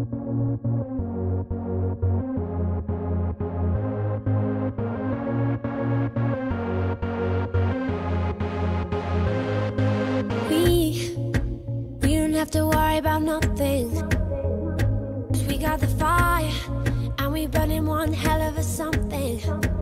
We don't have to worry about nothing, 'cause we got the fire and we burning one hell of a something.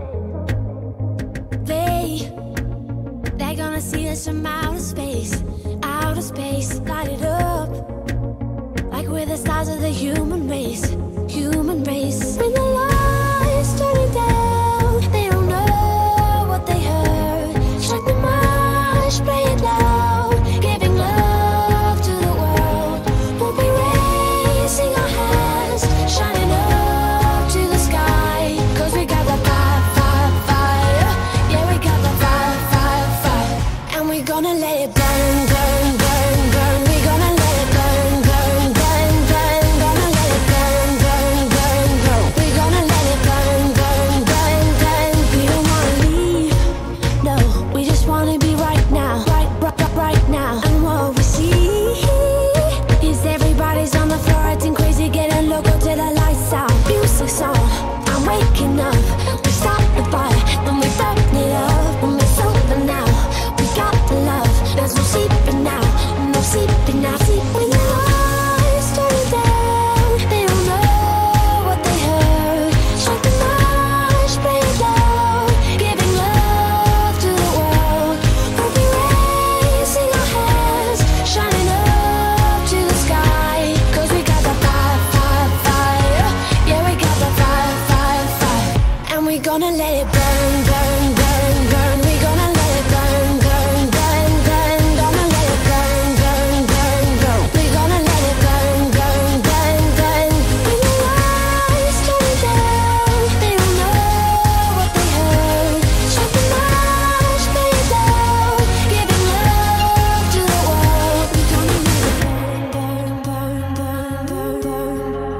They're gonna see us from outer space, light it up like we're the stars of the human race, human race. When the lights turning down, they don't know what they heard. Strike the march, play it loud, giving love to the world. We'll be raising our hands, shining up to the sky, 'cause we got the fire, fire, fire. Yeah, we got the fire, fire, fire. And we're gonna let it burn, burn, burn, burn. We're gonna let it burn, burn, burn, burn. Gonna let it burn, burn, burn, burn. We're gonna let it burn, burn, burn, burn. We don't wanna leave, no, we just wanna be right now, right now. And what we see is everybody's on the floor acting crazy, getting loco till the lights out. Music's on, I'm waking up. We stop the fire, then we burn it up. When we're sober now, we got the love. There's no sleeping now, no sleeping now. When the lights turn down, they don't know what they heard. Strike the march, play it loud, giving love to the world. We'll be raising our hands, shining up to the sky, 'cause we got the fire, fire, fire. Yeah, we got the fire, fire, fire. And we're gonna let it burn, burn, burn, burn. We're gonna let it burn, burn, burn, burn. Gonna let it burn, burn, burn, burn. We're gonna let it burn, burn, burn, burn. When the lights turn down, they don't know what they heard. Strike the march, play it loud, giving love to the world. We're gonna let it burn, burn, burn, burn, burn, burn.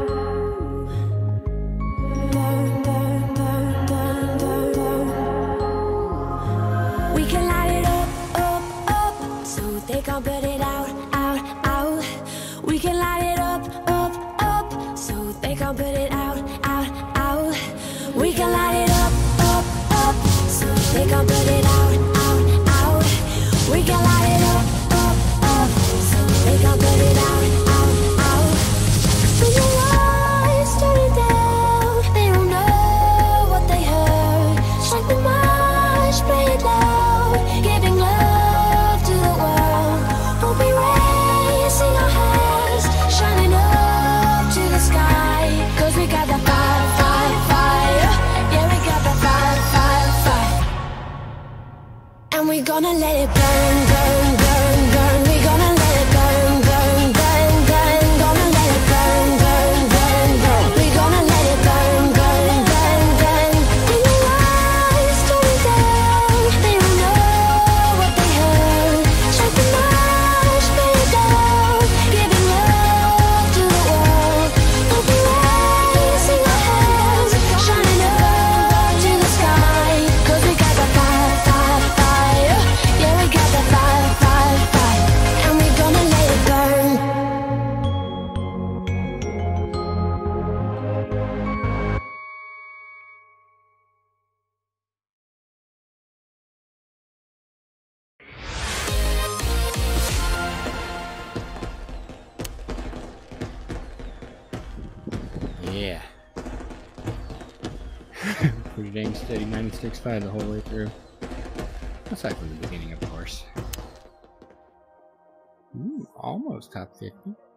Burn, burn, burn, burn, burn, burn. We can light it up, up, up, so they can't put it out, out, out. We can light it up, up, up, so they can't put it out, out, out. We can light it up, up, up, so they can't put it out, out, out. We can light it up, up, up, so they can't put it out, out, out. When the lights turn down, they don't know what they heard. Strike the march, play it loud, giving love to the world. We'll be raising our hands, shining up to the sky, 'cause we got the fire, fire, fire. Yeah, we got the fire, fire, fire. And we're gonna let it burn, burn, burn, burn. We're gonna let it burn, burn, burn, burn. Gonna let it burn, burn, burn, burn. We're gonna let it burn, burn, burn, burn. When the lights turn down, they don't know what they heard. Strike the march, play it loud, giving love to the world. We'll be raising our hands, shining up to the sky, 'cause we got the fire, fire, fire. Yeah, we got the fire, fire, fire. And we're gonna let it burn. Yeah. Pretty dang steady 96.5 the whole way through. Aside from the beginning, of course. Ooh, almost top 50.